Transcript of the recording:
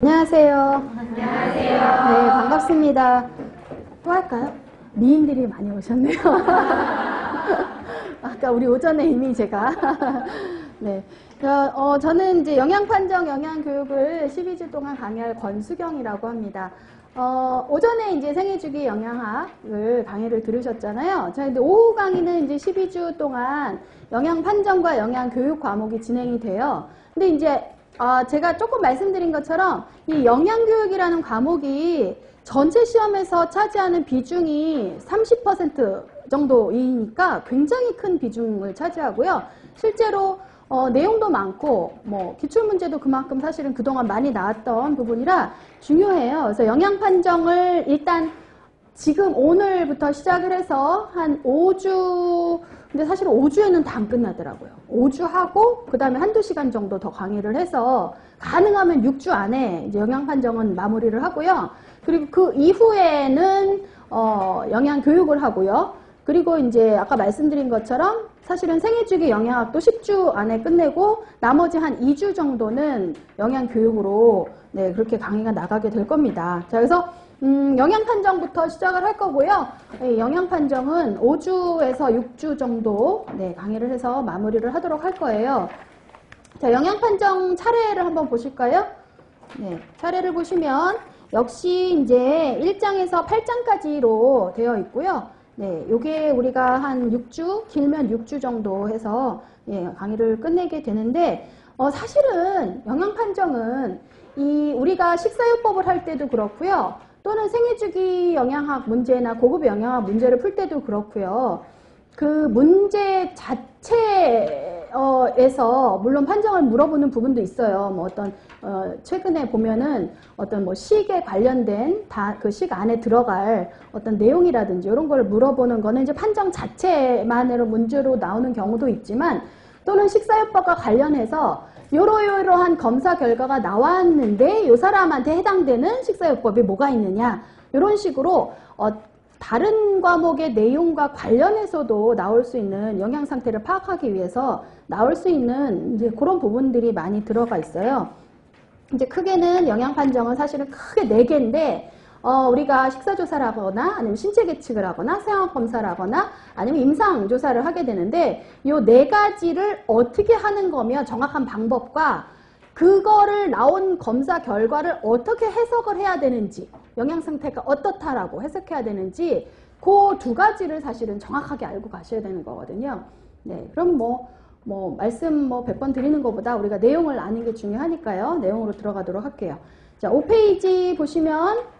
안녕하세요. 안녕하세요. 네, 반갑습니다. 또 할까요? 미인들이 많이 오셨네요. 아까 우리 오전에 이미 제가 네, 저는 이제 영양판정 영양교육을 12주 동안 강의할 권수경이라고 합니다. 오전에 이제 생애주기 영양학을 강의를 들으셨잖아요. 자, 근데 오후 강의는 이제 12주 동안 영양판정과 영양교육 과목이 진행이 돼요. 근데 이제 제가 조금 말씀드린 것처럼 이 영양교육이라는 과목이 전체 시험에서 차지하는 비중이 30% 정도이니까 굉장히 큰 비중을 차지하고요. 실제로 내용도 많고 뭐 기출문제도 그만큼 사실은 그동안 많이 나왔던 부분이라 중요해요. 그래서 영양판정을 일단 지금 오늘부터 시작을 해서 한 5주, 근데 사실 5주에는 다 안 끝나더라고요. 5주 하고 그 다음에 한두 시간 정도 더 강의를 해서 가능하면 6주 안에 이제 영양판정은 마무리를 하고요. 그리고 그 이후에는 영양교육을 하고요. 그리고 이제 아까 말씀드린 것처럼 사실은 생애주기 영양학도 10주 안에 끝내고 나머지 한 2주 정도는 영양교육으로 네, 그렇게 강의가 나가게 될 겁니다. 자, 그래서 영양판정부터 시작을 할 거고요. 네, 영양판정은 5주에서 6주 정도 네, 강의를 해서 마무리를 하도록 할 거예요. 자, 영양판정 차례를 한번 보실까요? 네, 차례를 보시면 역시 이제 1장에서 8장까지로 되어 있고요. 네, 요게 우리가 한 6주, 길면 6주 정도 해서 예, 강의를 끝내게 되는데 사실은 영양판정은 우리가 식사요법을 할 때도 그렇고요. 또는 생애주기 영양학 문제나 고급 영양학 문제를 풀 때도 그렇고요. 그 문제 자체에서 물론 판정을 물어보는 부분도 있어요. 뭐 어떤 최근에 보면은 어떤 뭐 식에 관련된 그 식 안에 들어갈 어떤 내용이라든지 이런 걸 물어보는 거는 이제 판정 자체만으로 문제로 나오는 경우도 있지만 또는 식사요법과 관련해서 요러요러한 검사 결과가 나왔는데 이 사람한테 해당되는 식사요법이 뭐가 있느냐 이런 식으로 다른 과목의 내용과 관련해서도 나올 수 있는 영양 상태를 파악하기 위해서 나올 수 있는 이제 그런 부분들이 많이 들어가 있어요. 이제 크게는 영양 판정은 사실은 크게 4개인데 우리가 식사조사를 하거나 아니면 신체 계측을 하거나 생학 검사를 하거나 아니면 임상 조사를 하게 되는데 이 4가지를 어떻게 하는 거며 정확한 방법과 그거를 나온 검사 결과를 어떻게 해석을 해야 되는지 영양 상태가 어떻다라고 해석해야 되는지 그 2가지를 사실은 정확하게 알고 가셔야 되는 거거든요. 네, 그럼 말씀 100번 드리는 것보다 우리가 내용을 아는 게 중요하니까요. 내용으로 들어가도록 할게요. 자, 5페이지 보시면